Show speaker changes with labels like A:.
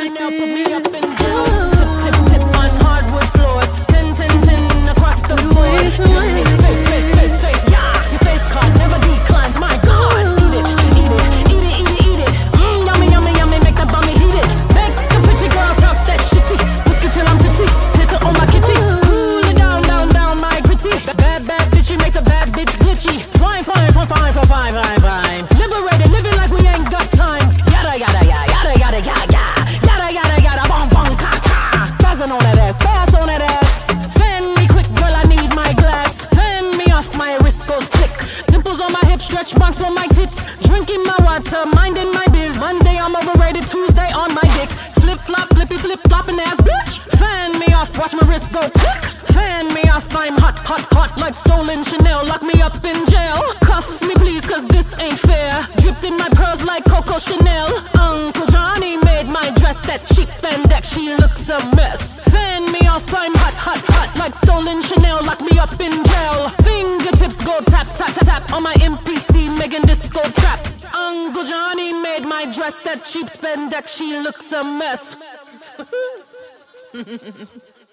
A: Chanel put me up in jail. Tip, tip, tip on hardwood floors. 10, 10, 10 across the board. Face, face, face, face, yeah. Your face card never declines, my God. Eat it, eat it, eat it, eat it, eat it. Yummy, yummy, yummy, make that bummy heat it. Make the pretty girls drop that shitty. Whiskey till I'm tipsy, glitter on my kitty. Cool it down, down, down, my gritty. Bad, bad bitchy, make the bad bitch glitchy. Fine, fine, fine, fine, fine, fine, fine, fine. Liberated, living like we ain't got time. Yada, yada, yada, yada, yada, yada, yada, yada, yada, bong, bong, ka, ka. Spazzing on that ass, spaz on that ass. Fan me quick, girl, I need my glass. Fan me off, my wrist goes click. Dimples on my hips, stretch marks on my tits. Drinking my water, minding my biz. Monday I'm overrated, Tuesday on my dick. Flip flop, flippy flip flopping ass bitch. Fan me off, watch my wrist go click. Fan me off, I'm hot, hot, hot like stolen Chanel. Lock me up in jail. Cuff me please, cause this ain't fair. Dripped in my pearls like Coco Chanel. Uncle Johnny made my dress that cheap spandex. She looks a mess. Fan me off, I'm hot, hot, hot like stolen Chanel. Lock me up in jail. Fingertips go tap, tap, tap, tap on my MPC, making disco trap. Uncle Johnny made my dress that cheap spandex. She looks a mess.